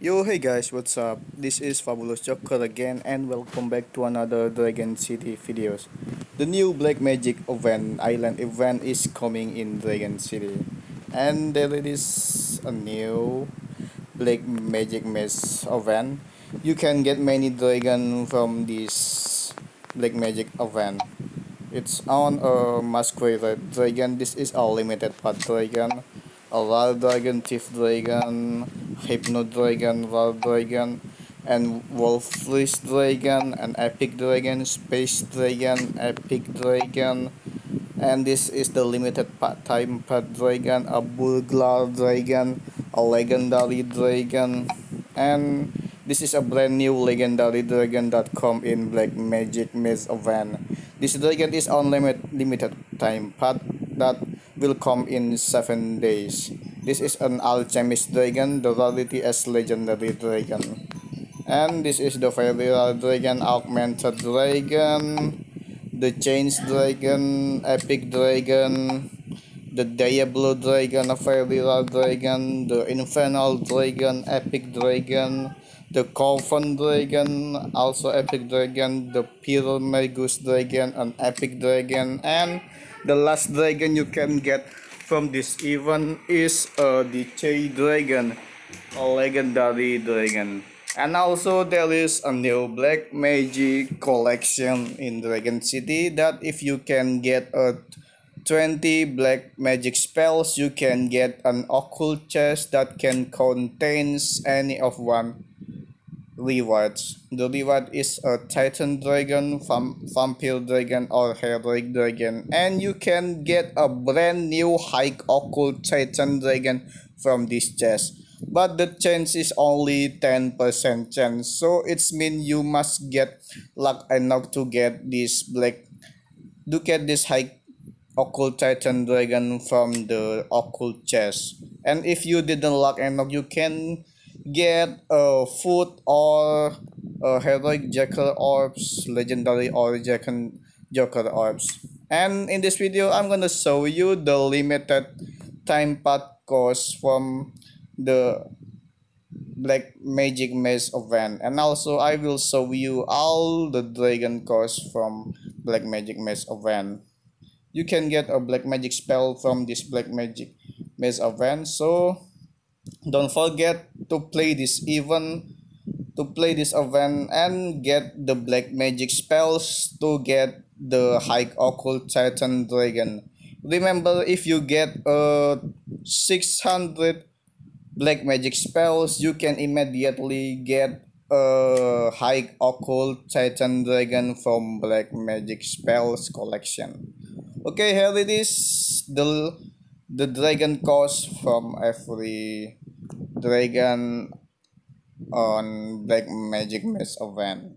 Yo, hey guys, what's up? This is Fabulous Joker again, and welcome back to another Dragon City videos. The new Black Magic event, Island event, is coming in Dragon City, and there is a new Black Magic Maze event. You can get many dragon from this Black Magic event. It's on a masquerade dragon. This is a limited part dragon, a wild dragon, thief dragon, hypno dragon, wild dragon, and wolfish dragon, an epic dragon, space dragon, epic dragon, and this is the limited part time part dragon, a burglar dragon, a legendary dragon, and this is a brand new legendary dragon that come in Black Magic Maze event. This dragon is on limited time part that will come in 7 days. This is an alchemist dragon, the rarity as legendary dragon. And this is the fairy dragon, augmented dragon, the Chains Dragon, Epic Dragon, the Diablo Dragon, a Fairy Dragon, the Infernal Dragon, Epic Dragon, the Coven Dragon, also Epic Dragon, the Pyromagus Dragon, an Epic Dragon, and the last dragon you can get from this event is the Che Dragon, a legendary dragon. And also there is a new black magic collection in Dragon City that if you can get a 20 black magic spells, you can get an occult chest that can contains any of one rewards. The reward is a titan dragon, vampire dragon, or heroic dragon, and you can get a brand new high occult titan dragon from this chest. But the chance is only 10% chance, so it's mean you must get luck enough to get this high occult titan dragon from the occult chest. And if you didn't luck enough, you can get a foot or a heroic jackal orbs, legendary or joker orbs. And in this video I'm gonna show you the limited time path cost from the Black Magic Maze event, and also I will show you all the dragon costs from Black Magic Maze event. You can get a black magic spell from this Black Magic Maze event, so don't forget to play this event and get the black magic spells to get the high occult titan dragon. Remember, if you get 600 black magic spells, you can immediately get a high occult titan dragon from black magic spells collection. Okay, here it is. The dragon cost from every dragon on Black Magic Maze event.